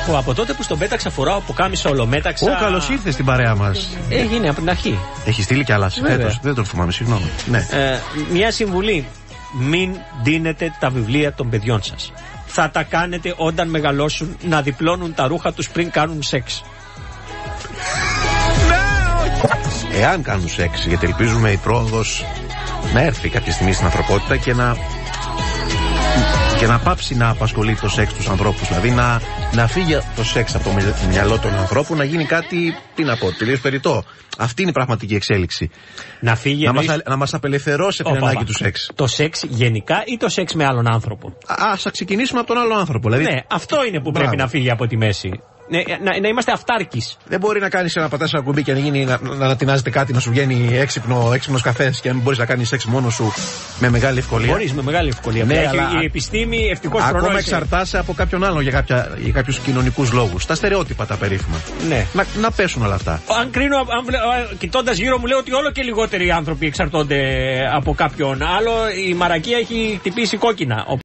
Από τότε που στον πέταξα φοράω πουκάμισο ολομέταξα. Καλώς ήρθες στην παρέα μας. Έγινε από την αρχή. Έχει στείλει κι άλλα φέτος. Δεν τον θυμάμαι, συγγνώμη. Ναι. Μια συμβουλή. Μην δίνετε τα βιβλία των παιδιών σας. Θα τα κάνετε όταν μεγαλώσουν να διπλώνουν τα ρούχα τους πριν κάνουν σεξ. Εάν κάνουν σεξ, γιατί ελπίζουμε η πρόοδος να έρθει κάποια στιγμή στην ανθρωπότητα και να πάψει να απασχολεί το σεξ τους ανθρώπους. Δηλαδή να φύγει το σεξ από το μυαλό των ανθρώπων, να γίνει κάτι, τι να πω, τελείως περιττό. Αυτή είναι η πραγματική εξέλιξη. Να φύγει, να μας απελευθερώσει από την ανάγκη του σεξ. Το σεξ γενικά ή το σεξ με άλλον άνθρωπο? Ας ξεκινήσουμε από τον άλλο άνθρωπο. Δηλαδή... Ναι, αυτό είναι που πρέπει να φύγει από τη μέση. Να είμαστε αυτάρκεις. Δεν μπορεί να κάνεις να πατάς ένα κουμπί και να ανατινάζεται κάτι, να σου βγαίνει έξυπνος καφές και να μην μπορείς να κάνεις σεξ μόνος σου με μεγάλη ευκολία. Μπορείς με μεγάλη ευκολία. Ναι, αλλά η επιστήμη ευτυχώς ακόμα προνόησε. εξαρτάσαι από κάποιον άλλον για κάποιους κοινωνικούς λόγους. Τα στερεότυπα τα περίφημα. Ναι. Να πέσουν όλα αυτά. Αν κρίνω, κοιτώντας γύρω μου, λέω ότι όλο και λιγότεροι άνθρωποι εξαρτώνται από κάποιον άλλο. Η μαρακία έχει χτυπήσει κόκκινα.